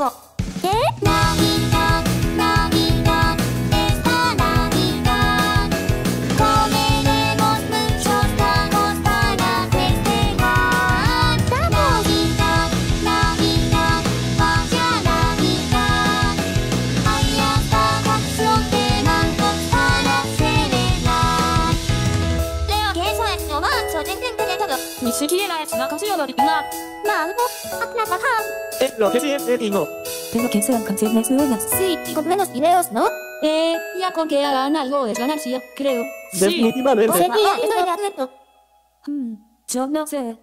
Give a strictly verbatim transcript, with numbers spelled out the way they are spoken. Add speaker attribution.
Speaker 1: México. ¿Qué? Navidad, Navidad, esta Navidad. Comeremos muchos tacos para festejar. Navidad, Navidad, vaya Navidad. Hay hasta canción de mangos para celebrar. Leo, que eso es nomás, yo te entiendo de todo.
Speaker 2: 你十七夜来只能考试有的赢了。
Speaker 1: Malvo, atrabajar.
Speaker 3: Es lo que siempre digo.
Speaker 4: Tengo que sean canciones nuevas.
Speaker 1: Sí, y con menos videos, ¿no?
Speaker 2: Eh, ya con que hagan algo es ganancia, creo.
Speaker 3: Definitivamente.
Speaker 1: Sí, estoy de acuerdo.
Speaker 4: Hmm, yo no sé.